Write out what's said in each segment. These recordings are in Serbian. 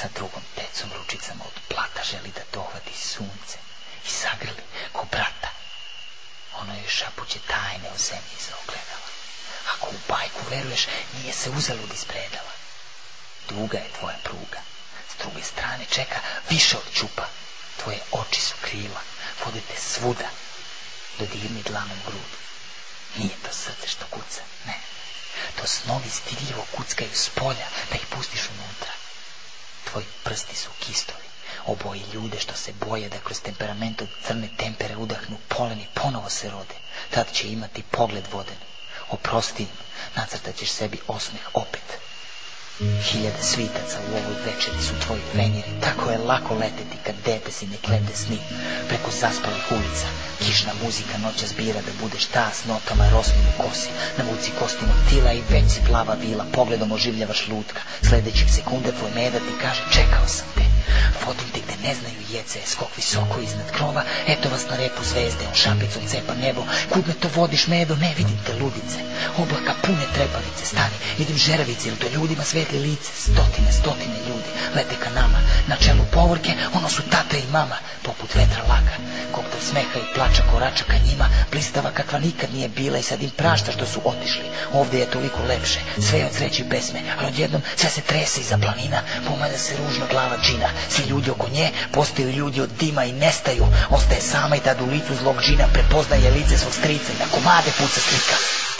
sa drugom tecom ručicama od plata želi da dohvati sunce i sagrli ko brata. Ono joj šapuće tajne o zemlji iza ogledala. Ako u bajku veruješ, nije se uzalud ispredala. Duga je tvoja pruga, s druge strane čeka više od ćupa. Tvoje oči su krila, vode te svuda, dodirni dlanom grudu. Nije to srce što kuca, ne. To snovi stidljivo kuckaju s polja da ih pustiš unutra. Tvoji prsti su kistovi, oboji ljude što se boje da kroz temperament od crne tempere udahnu polen i ponovo se rode. Tad će imati pogled voden. Oprosti im, nacrtat ćeš sebi osmeh opet. Hiljade svitaca u ovoj večeri su tvoji venjeri. Tako je lako leteti kad dete si nek lete sni. Preko zaspalih ulica kišna muzika noća zbira da budeš ta s notama rosmine kosi. Navuci kostinog tila i već si plava vila. Pogledom oživljavaš lutka. Sledećeg sekunde tvoj meda ti kaže čekao sam te. Vodim te gde ne znaju jece, skok visoko iznad krova. Eto vas na repu zvezde, on šapicom cepa nebo. Kud me to vodiš, medo, ne vidim te ludice. Oblaka pune trepavice, stani, vidim žeravice, ili to ljudima svetli lice. Stotine ljudi lete ka nama. Na čelu povorke, ono su tata i mama. Poput vetra laka, koktel smeha i plača korača ka njima. Blistava kakva nikad nije bila i sad im prašta što su otišli. Ovde je toliko lepše, sve je od sreće i pesme, ali odjednom sve se trese iza planina. Pomalja se ružno glava džina. Svi ljudi oko nje postaju ljudi od dima i nestaju. Ostaje sama i tad u licu zlog džina prepoznaje lice svog strica i na komade puca slika.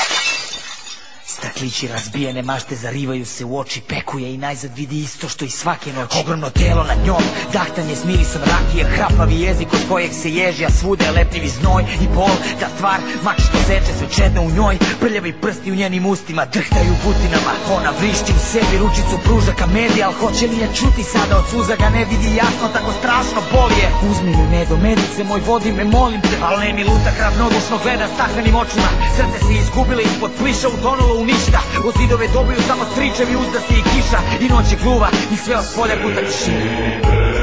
Staklići razbijene mašte zarivaju se u oči, pekuje i najzad vidi isto što i svake noći. Ogromno telo nad njom, dahtanje s mirisom rakije, hrapavi jezik od kojeg se ježi, a svuda je lepljivi znoj i bol. Ta stvar, mač što seče sve čedno u njoj, prljavi prsti u njenim ustima drhtaju butinama. Ona vrišti u sebi, ručicu pruža ka medi, al hoće li je čuti sada od suza ga ne vidi jasno, tako strašno boli je. Uzmi mi medo, medice moj, vodi me molim te, al ne mi luta ravnodušno gleda staklenim očima. Srce se izgubilo ispod pliša, utonulo u ništa. U zidove dobiju samo stričevi, uzdasi i kiša. I noć je gluva i sve od polja guta tišina.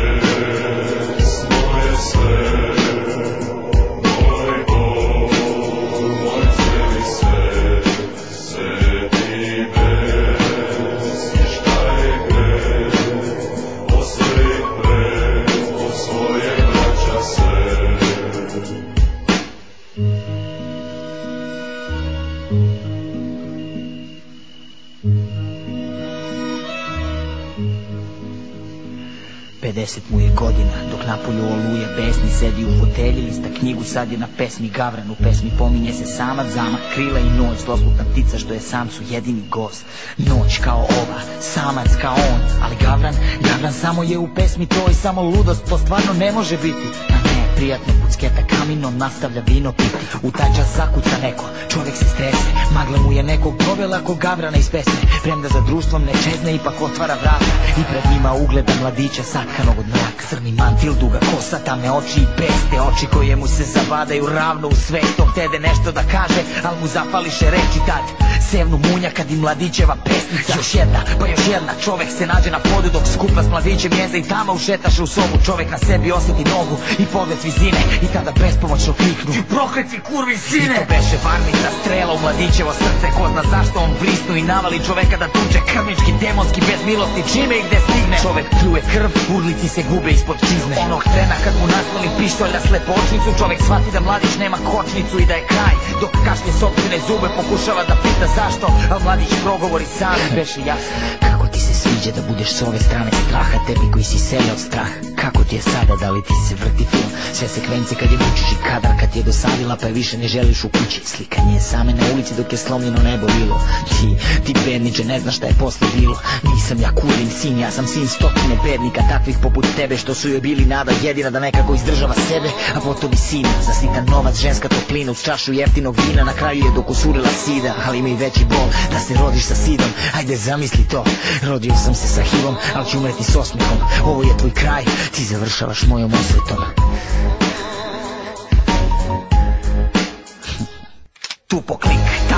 Mu je godina, dok napolju oluje besni, sedi u fotelji, lista knjigu, sad je na pesmi Gavran. U pesmi pominje se samac, zamak, krila i noć, zloslutna ptica što je samcu jedini gost. Noć kao ova, samac kao on, ali Gavran samo je u pesmi to i samo ludost, to stvarno ne može biti. Prijatno pucketa kaminom nastavlja vino piti. U taj čas zakuca neko, čovjek se strese, magla mu je nekog dovela ko Gavrana iz pesme. Premda za društvom ne čezne, ipak otvara vrata i pred njima ugleda mladića satkanog od mraka. Crni mantil, duga kosa, tamne oči i beste oči koje mu se zabadaju ravno u svest. On htede nešto da kaže, al mu zapališe reči tad. Sevnu munja kad i mladićeva pesnica. Još jedna, čovek se nađe na podu dok skupa s mladićem jeze i tamo ušetaše u sobu. Čovek na sebi osjeti nogu i pogled vizine i tada bespomoćno kliknu: ti prokleti kurvi sine! I to beše varnica strela u mladićevo srce. Ko zna zašto on vrisnu i navali čoveka da tuče, krvnički, demonski, bez milosti, čime i gde stigne. Čovek pljuje krv, urlici se gube ispod čizme. Onog trena kad mu nasloni pištolj na slepočnicu, čovek shvati da mladić nema kočnicu i da je kraj. Dok kašlje sopstvene zube pokušava da pita zašto, a mladić progovori sam i beše jasno: kako ti se sviđa da budeš s ove strane straha, tebi koji si sele od straha. Kako ti je sada, da li ti se vrti film, sve sekvence kad je mučiš i kadar kad ti je dosadila pa je više ne želiš u kući. Slikanje same na ulici dok je slomljeno nebo bilo. Ti bedniče, ne znaš šta je posle bilo. Nisam ja kurin sin, ja sam sin stotine bednika, takvih poput tebe što su joj bili nada jedina da nekako izdržava sebe. A potom i sin, za sitan novac, ženska toplina uz čašu jeftinog vina, na kraju je dokusurila sida. Ali ima i veći bol da se rodiš sa sidom, ajde zamisli to. Rodio sam se sa HIV-om, ali ću umreti s osmihom. Ovo je tvoj kraj, ti završavaš mojom osvetom. Tupo klik, tajac pa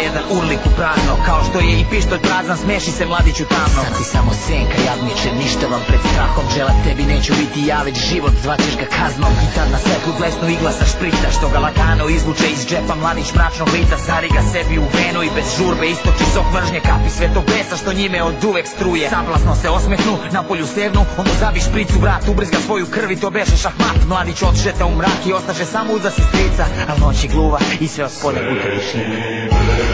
jedan urlik u prazno. Kao što je i pištolj prazan, smeši se mladiću tamno. Sad si samo senka jadniče, ništa vam pred strahom. Želat tebi neću biti ja, već život zvaćeš ga kaznom. I tad na svetlu blesnu igla sa šprita, što ga lagano izvuče iz džepa mladić mračnog lita. Sari ga sebi u venu i bez žurbe istoči sok mržnje, kapi svetog besa što njime od uvek struje. Sablasno se osmehnu, napolju stevnu, on mu zabi špricu vrat, ubrizga svoju krv i to beše šahmat. Mladić odšeta u mrak i ostaše samo uza si strica, al noć je gluva i sve od spolja guta tišina.